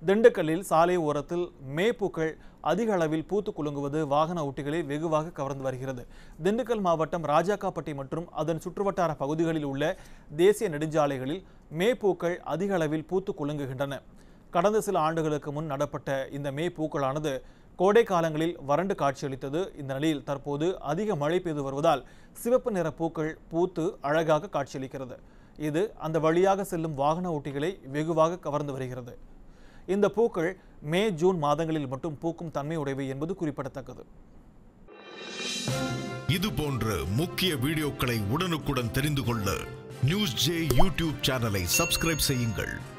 திண்டுக்கல்லில் சாலை ஓரத்தில் மேப்பூக்கள் அதிக அளவில் பூத்து குலுங்குவது வாகன ஓட்டிகளை வெகுவாக கவர்ந்து வருகிறது. திண்டுக்கல் மாவட்டம் ராஜாக்காப்பட்டி மற்றும் அதன் சுற்றுவட்டார பகுதிகளில் உள்ள தேசிய நெடுஞ்சாலைகளில் மேப்பூக்கள் அதிக அளவில் பூத்து குலுங்குகின்றன. கடந்த சில ஆண்டுகளுக்கு முன் நடப்பட்ட இந்த மேப்பூக்களானது கோடை காலங்களில் வறண்டு காட்சியளித்தது. இந்த நிலையில் தற்போது அதிக மழை பெய்து வருவதால் சிவப்பு நிற பூக்கள் பூத்து அழகாக காட்சியளிக்கிறது. இது அந்த வழியாக செல்லும் வாகன ஓட்டிகளை வெகுவாக கவர்ந்து வருகிறது. இந்த பூக்கள் மே ஜூன் மாதங்களில் மட்டும் பூக்கும் தன்மை உடையவை என்பது குறிப்பிடத்தக்கது. இது போன்ற முக்கிய வீடியோக்களை உடனுக்குடன் தெரிந்து கொள்ள நியூஸ் ஜே யூடியூப் சேனலை சப்ஸ்கிரைப் செய்யுங்கள்.